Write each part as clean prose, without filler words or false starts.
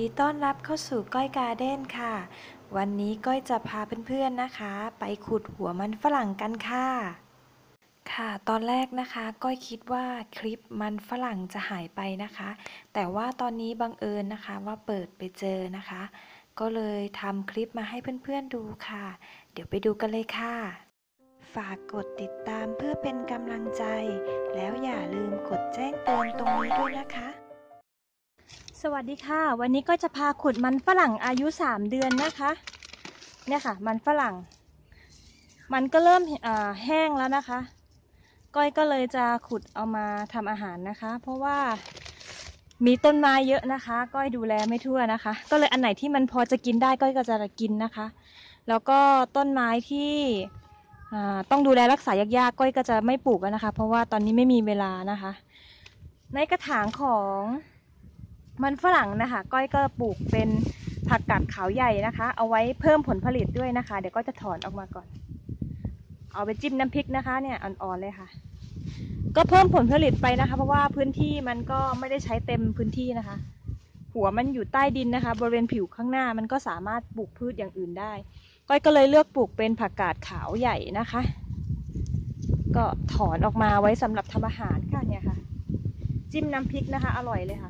ดีต้อนรับเข้าสู่ก้อยการ์เด้นค่ะวันนี้ก้อยจะพาเพื่อนๆนะคะไปขุดหัวมันฝรั่งกันค่ะตอนแรกนะคะก้อยคิดว่าคลิปมันฝรั่งจะหายไปนะคะแต่ว่าตอนนี้บังเอิญนะคะว่าเปิดไปเจอนะคะก็เลยทำคลิปมาให้เพื่อนๆดูค่ะเดี๋ยวไปดูกันเลยค่ะฝากกดติดตามเพื่อเป็นกำลังใจแล้วอย่าลืมกดแจ้งเตือนตรงนี้ด้วยนะคะสวัสดีค่ะวันนี้ก็จะพาขุดมันฝรั่งอายุ3 เดือนนะคะเนี่ยค่ะมันฝรั่งมันก็เริ่มแห้งแล้วนะคะก้อยก็เลยจะขุดเอามาทำอาหารนะคะเพราะว่ามีต้นไม้เยอะนะคะก้อยดูแลไม่ทั่วนะคะก็เลยอันไหนที่มันพอจะกินได้ก้อยก็จะกินนะคะแล้วก็ต้นไม้ที่ต้องดูแลรักษายากๆก้อยก็จะไม่ปลูกแล้วนะคะเพราะว่าตอนนี้ไม่มีเวลานะคะในกระถางของมันฝรั่งนะคะก้อยก็ปลูกเป็นผักกาดขาวใหญ่นะคะเอาไว้เพิ่มผลผลิตด้วยนะคะเดี๋ยวก็จะถอนออกมาก่อนเอาไปจิ้มน้ำพริกนะคะเนี่ยอ่อนๆเลยค่ะก็เพิ่มผลผลิตไปนะคะเพราะว่าพื้นที่มันก็ไม่ได้ใช้เต็มพื้นที่นะคะหัวมันอยู่ใต้ดินนะคะบริเวณผิวข้างหน้ามันก็สามารถปลูกพืชอย่างอื่นได้ก้อยก็เลยเลือกปลูกเป็นผักกาดขาวใหญ่นะคะก็ถอนออกมาไว้สำหรับทำอาหารค่ะเนี่ยค่ะจิ้มน้ำพริกนะคะอร่อยเลยค่ะ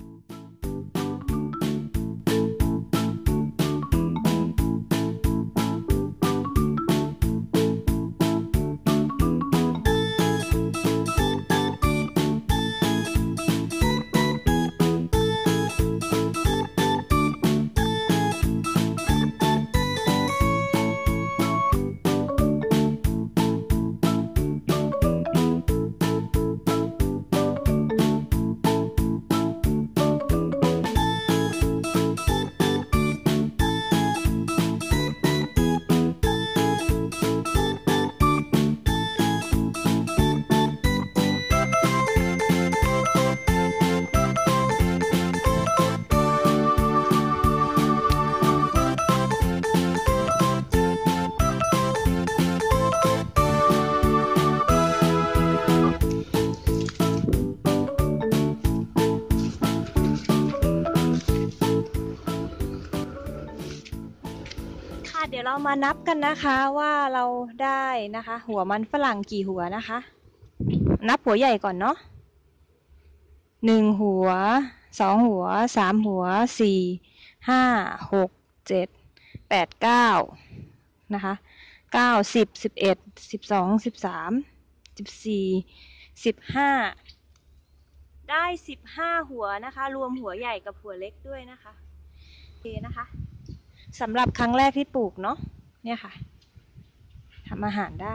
เดี๋ยวเรามานับกันนะคะว่าเราได้นะคะหัวมันฝรั่งกี่หัวนะคะนับหัวใหญ่ก่อนเนาะ1 หัว2 หัว3 หัว4 5 6 7 8 9นะคะ9 10 11 12 13 14 15ได้15หัวนะคะรวมหัวใหญ่กับหัวเล็กด้วยนะคะโอเคนะคะสำหรับครั้งแรกที่ปลูกเนาะเนี่ยค่ะทำอาหารได้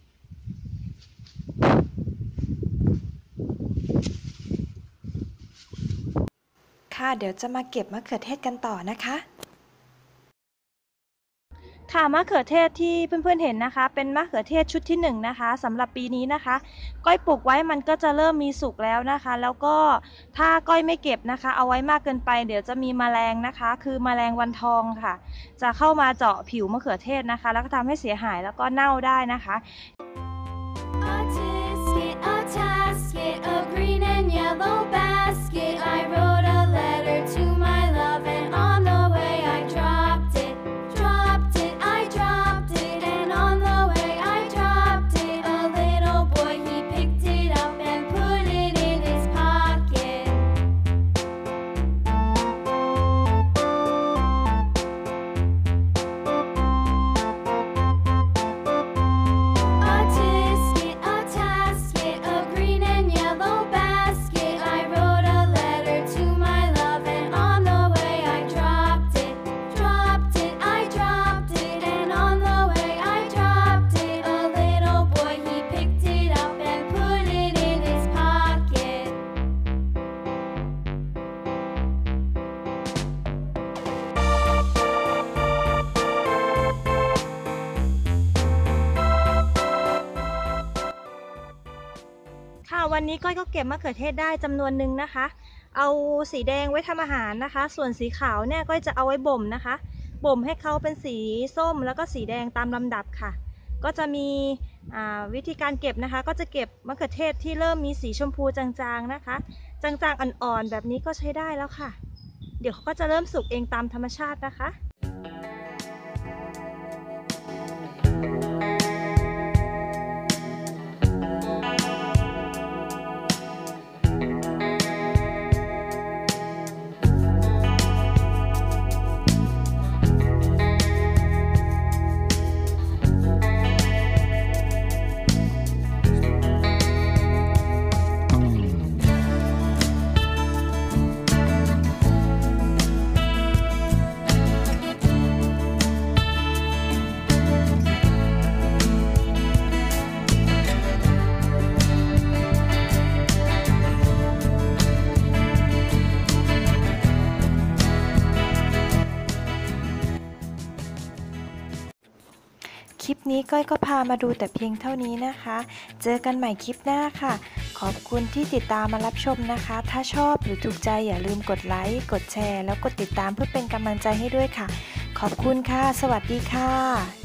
ค่ะเดี๋ยวจะมาเก็บมะเขือเทศกันต่อนะคะค่ะมะเขือเทศที่เพื่อนๆเห็นนะคะเป็นมะเขือเทศชุดที่1นะคะสำหรับปีนี้นะคะก้อยปลูกไว้มันก็จะเริ่มมีสุกแล้วนะคะแล้วก็ถ้าก้อยไม่เก็บนะคะเอาไว้มากเกินไปเดี๋ยวจะมีแมลงนะคะคือแมลงวันทองค่ะจะเข้ามาเจาะผิวมะเขือเทศนะคะแล้วก็ทำให้เสียหายแล้วก็เน่าได้นะคะวันนี้ก้อยก็เก็บมะเขือเทศได้จำนวนหนึ่งนะคะเอาสีแดงไว้ทำอาหารนะคะส่วนสีขาวเนี่ยก้อยจะเอาไว้บ่มนะคะบ่มให้เขาเป็นสีส้มแล้วก็สีแดงตามลำดับค่ะก็จะมีวิธีการเก็บนะคะก็จะเก็บมะเขือเทศที่เริ่มมีสีชมพูจางๆนะคะจางๆอ่อนๆแบบนี้ก็ใช้ได้แล้วค่ะเดี๋ยวเขาก็จะเริ่มสุกเองตามธรรมชาตินะคะคลิปนี้ก้อยก็พามาดูแต่เพียงเท่านี้นะคะ เจอกันใหม่คลิปหน้าค่ะ ขอบคุณที่ติดตามมารับชมนะคะ ถ้าชอบหรือถูกใจอย่าลืมกดไลค์ กดแชร์ แล้วกดติดตามเพื่อเป็นกำลังใจให้ด้วยค่ะ ขอบคุณค่ะ สวัสดีค่ะ